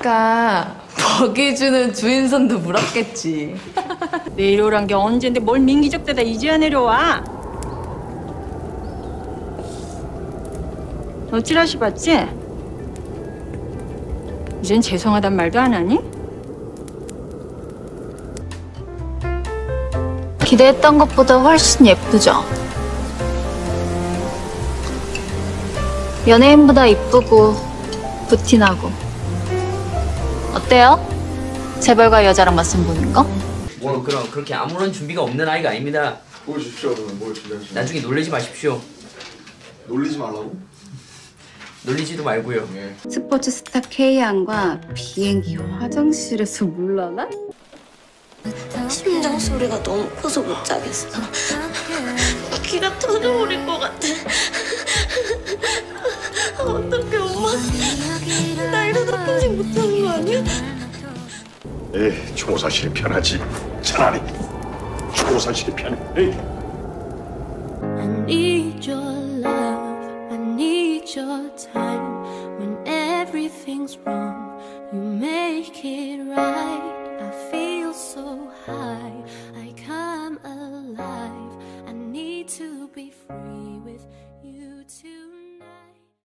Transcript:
그러니까 먹이 주는 주인선도 물었겠지. 내려오란 게 언젠데 뭘 민기적대다 이제야 내려와. 너 찌라시 봤지? 이젠 죄송하단 말도 안 하니? 기대했던 것보다 훨씬 예쁘죠? 연예인보다 이쁘고 부티나고. 어때요? 재벌가 여자랑 맞선 보는 거? 뭐 그럼 그렇게 아무런 준비가 없는 아이가 아닙니다. 보여주십시오. 그러면 뭘 준비하시나요? 나중에 놀리지 마십시오. 놀리지 말라고? 놀리지도 말고요. 예. 스포츠 스타 K양과 비행기 화장실에서 물러나? 심장 소리가 너무 커서 못 자겠어. 귀가 터져버릴 것 같아. 어떡해 엄마. 나 이러다 평생 못하는 거 아니야? 에이, 초사실이 편하지. 차라리 초사실이 편해. 에이. I need your love. I need your